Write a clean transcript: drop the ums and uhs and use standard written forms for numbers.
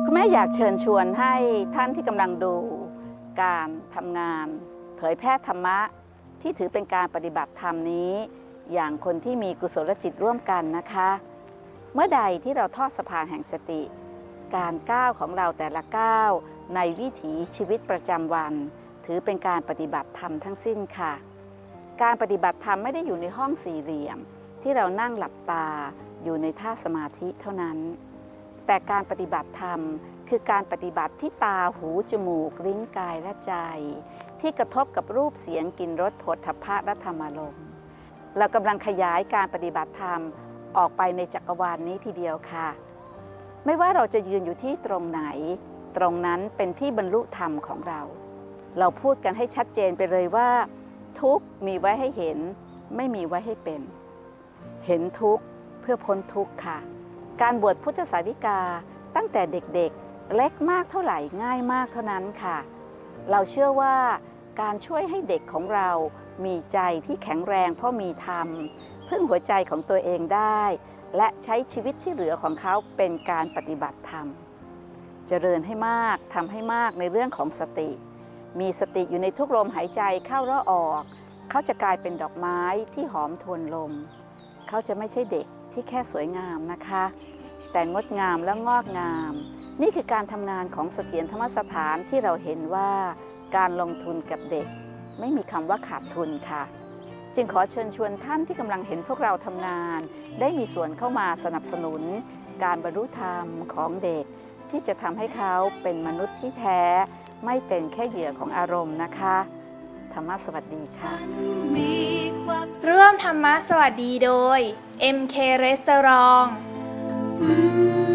คุณแม่อยากเชิญชวนให้ท่านที่กำลังดูการทำงานเผยแพร่ธรรมะที่ถือเป็นการปฏิบัติธรรมนี้อย่างคนที่มีกุศลจิตร่วมกันนะคะเมื่อใดที่เราทอดสะพานแห่งสติการก้าวของเราแต่ละก้าวในวิถีชีวิตประจำวันถือเป็นการปฏิบัติธรรมทั้งสิ้นค่ะการปฏิบัติธรรมไม่ได้อยู่ในห้องสี่เหลี่ยมที่เรานั่งหลับตาอยู่ในท่าสมาธิเท่านั้นแต่การปฏิบัติธรรมคือการปฏิบัติที่ตาหูจมูกลิ้นกายและใจที่กระทบกับรูปเสียงกลิ่นรสโผฏฐัพพะและธรรมารมณ์เรากำลังขยายการปฏิบัติธรรมออกไปในจักรวาลนี้ทีเดียวค่ะไม่ว่าเราจะยืนอยู่ที่ตรงไหนตรงนั้นเป็นที่บรรลุธรรมของเราพูดกันให้ชัดเจนไปเลยว่าทุกข์มีไว้ให้เห็นไม่มีไว้ให้เป็นเห็นทุกข์เพื่อพ้นทุกข์ค่ะการบวชพุทธสาวิกาตั้งแต่เด็กๆเล็กมากเท่าไหร่ง่ายมากเท่านั้นค่ะเราเชื่อว่าการช่วยให้เด็กของเรามีใจที่แข็งแรงเพราะมีธรรมพึ่งหัวใจของตัวเองได้และใช้ชีวิตที่เหลือของเขาเป็นการปฏิบัติธรรมเจริญให้มากทำให้มากในเรื่องของสติมีสติอยู่ในทุกลมหายใจเข้าและออกเขาจะกลายเป็นดอกไม้ที่หอมทวนลมเขาจะไม่ใช่เด็กที่แค่สวยงามนะคะแต่งดงามและงอกงามนี่คือการทำงานของเสถียรธรรมสถานที่เราเห็นว่าการลงทุนกับเด็กไม่มีคำว่าขาดทุนค่ะจึงขอเชิญชวนท่านที่กำลังเห็นพวกเราทำงานได้มีส่วนเข้ามาสนับสนุนการบรรลุธรรมของเด็กที่จะทำให้เขาเป็นมนุษย์ที่แท้ไม่เป็นแค่เหยื่อของอารมณ์นะคะธรรมะสวัสดีค่ะร่วมธรรมะสวัสดีโดย MK Restaurant